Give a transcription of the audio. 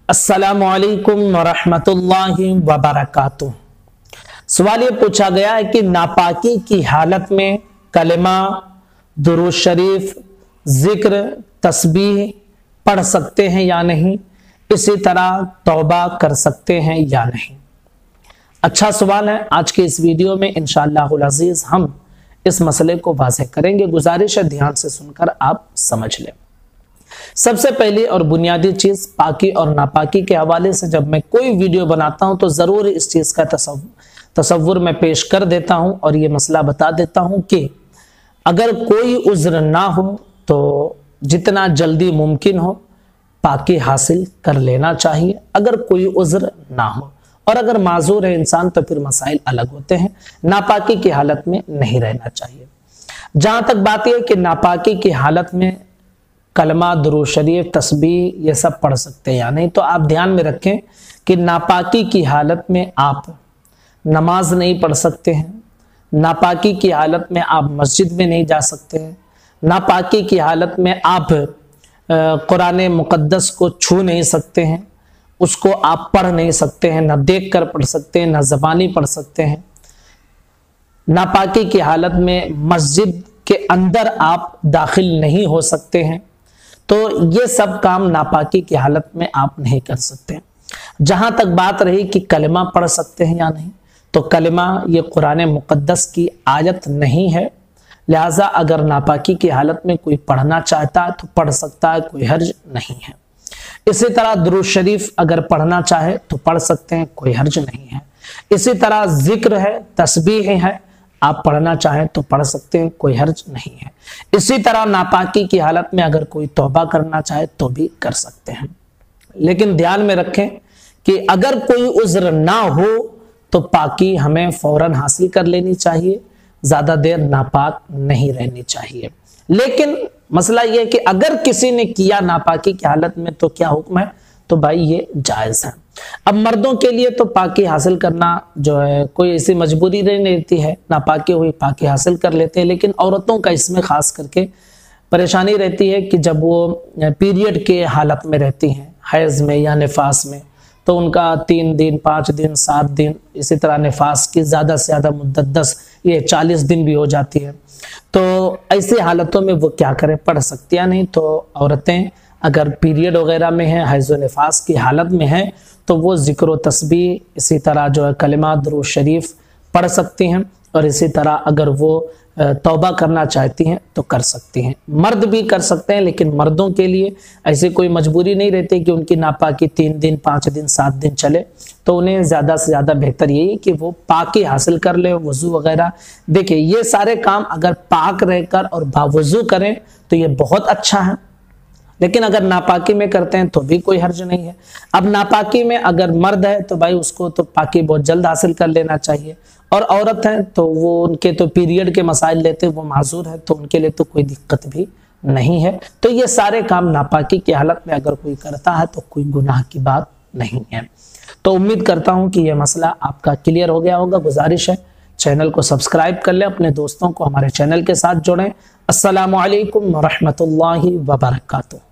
अस्सलामुअलैकुम वरहमतुल्लाहि वबरकातुह। सवाल ये पूछा गया है कि नापाकी की हालत में कलमा, दुरूद शरीफ, जिक्र, तस्बीह पढ़ सकते हैं या नहीं, इसी तरह तौबा कर सकते हैं या नहीं। अच्छा सवाल है। आज के इस वीडियो में इंशाअल्लाहुल अज़ीज़ हम इस मसले को वाज़ेह करेंगे। गुजारिश है ध्यान से सुनकर आप समझ लें। सबसे पहली और बुनियादी चीज पाकी और नापाकी के हवाले से जब मैं कोई वीडियो बनाता हूं तो जरूर इस चीज का तसव्वुर मैं पेश कर देता हूं और ये मसला बता देता हूं कि अगर कोई उज्र ना हो तो जितना जल्दी मुमकिन हो पाकी हासिल कर लेना चाहिए, अगर कोई उज्र ना हो। और अगर माजूर है इंसान तो फिर मसाइल अलग होते हैं। नापाकी की हालत में नहीं रहना चाहिए। जहां तक बात यह कि नापाकी की हालत में कलमा, दुरूद शरीफ, तस्बीह ये सब पढ़ सकते हैं या नहीं, तो आप ध्यान में रखें कि नापाकी की हालत में आप नमाज नहीं पढ़ सकते हैं, नापाकी की हालत में आप मस्जिद में नहीं जा सकते हैं, नापाकी की हालत में आप कुरान मुक़द्दस को छू नहीं सकते हैं, उसको आप पढ़ नहीं सकते हैं, ना देख कर पढ़ सकते हैं, ना ज़बानी पढ़ सकते हैं। नापाकी की हालत में मस्जिद के अंदर आप दाखिल नहीं हो सकते हैं। तो ये सब काम नापाकी की हालत में आप नहीं कर सकते। जहां तक बात रही कि कलमा पढ़ सकते हैं या नहीं, तो कलमा ये कुरान मुक़द्दस की आयत नहीं है, लिहाजा अगर नापाकी की हालत में कोई पढ़ना चाहता है तो पढ़ सकता है, कोई हर्ज नहीं है। इसी तरह दुरूद शरीफ अगर पढ़ना चाहे तो पढ़ सकते हैं, कोई हर्ज नहीं है। इसी तरह जिक्र है, तस्बीह है, आप पढ़ना चाहें तो पढ़ सकते हैं, कोई हर्ज नहीं है। इसी तरह नापाकी की हालत में अगर कोई तौबा करना चाहे तो भी कर सकते हैं। लेकिन ध्यान में रखें कि अगर कोई उज्र ना हो तो पाकी हमें फौरन हासिल कर लेनी चाहिए, ज्यादा देर नापाक नहीं रहनी चाहिए। लेकिन मसला यह कि अगर किसी ने किया नापाकी की हालत में तो क्या हुक्म है, तो भाई ये जायज है। अब मर्दों के लिए तो पाकी हासिल करना जो है कोई ऐसी मजबूरी नहीं रहती है, नापाकी हुई पाकी हासिल कर लेते हैं। लेकिन औरतों का इसमें खास करके परेशानी रहती है कि जब वो पीरियड के हालत में रहती हैं, हैज़ में या निफास में, तो उनका 3 दिन, 5 दिन, 7 दिन, इसी तरह निफास की ज़्यादा से ज़्यादा मुद्दत 10 ये 40 दिन भी हो जाती है। तो ऐसी हालतों में वो क्या करें, पढ़ सकती या नहीं। तो औरतें अगर पीरियड वगैरह में है, हैज़ व निफास की हालत में है, तो वो जिक्र व तस्बीह, इसी तरह जो है कलिमा, दुरूद शरीफ पढ़ सकती हैं। और इसी तरह अगर वो तौबा करना चाहती हैं तो कर सकती हैं। मर्द भी कर सकते हैं, लेकिन मर्दों के लिए ऐसी कोई मजबूरी नहीं रहती कि उनकी नापाकी 3 दिन, 5 दिन, 7 दिन चले। तो उन्हें ज़्यादा से ज़्यादा बेहतर यही है कि वो पाकी हासिल कर ले, वज़ू वगैरह। देखिए ये सारे काम अगर पाक रहकर और बावज़ू करें तो ये बहुत अच्छा है, लेकिन अगर नापाकी में करते हैं तो भी कोई हर्ज नहीं है। अब नापाकी में अगर मर्द है तो भाई उसको तो पाकी बहुत जल्द हासिल कर लेना चाहिए, और औरत है तो वो उनके तो पीरियड के मसाइल लेते, वो माजूर है, तो उनके लिए तो कोई दिक्कत भी नहीं है। तो ये सारे काम नापाकी की हालत में अगर कोई करता है तो कोई गुनाह की बात नहीं है। तो उम्मीद करता हूँ कि यह मसला आपका क्लियर हो गया होगा। गुजारिश है चैनल को सब्सक्राइब कर लें, अपने दोस्तों को हमारे चैनल के साथ जोड़ें। अस्सलामु अलैकुम वरहमतुल्लाहि वबरकातुह।